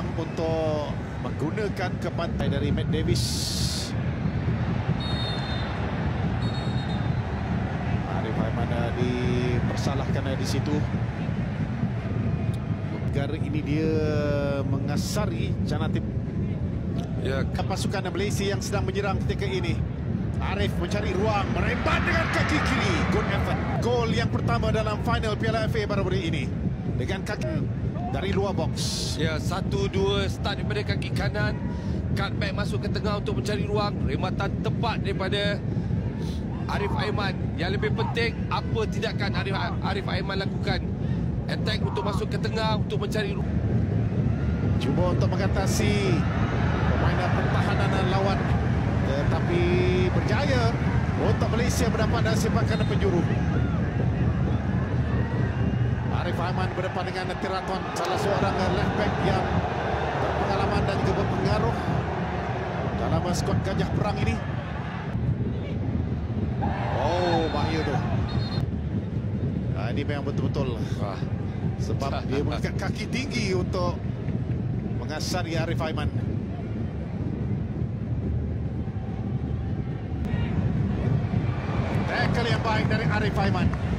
peluang untuk menggunakan ke pantai dari Matt Davis. Arif Aiman dipersalahkan di situ. Negara ini dia mengasari Janatib. Ya, pasukan Malaysia yang sedang menyerang ketika ini. Arif mencari ruang, merembat dengan kaki kiri. Good effort. Gol yang pertama dalam final Piala FA baru-baru ini dengan kaki dari luar box. Ya, 1-2 start daripada kaki kanan, cutback masuk ke tengah untuk mencari ruang. Rematan tepat daripada Arif Aiman. Yang lebih penting, apa tindakan Arif Aiman lakukan? Attack untuk masuk ke tengah untuk mencari ruang. Cuba untuk mengatasi permainan pertahanan lawan, tetapi berjaya untuk Malaysia mendapat sepakan penjuru. Arif Aiman berdepan dengan Tiraton, salah seorang left back yang berpengalaman dan juga berpengaruh dalam skuad Gajah Perang ini. Oh, bahaya tu. Ini memang betul-betul sebab dia mengangkat kaki tinggi untuk mengasari Arif Aiman. Tackle yang baik dari Arif Aiman.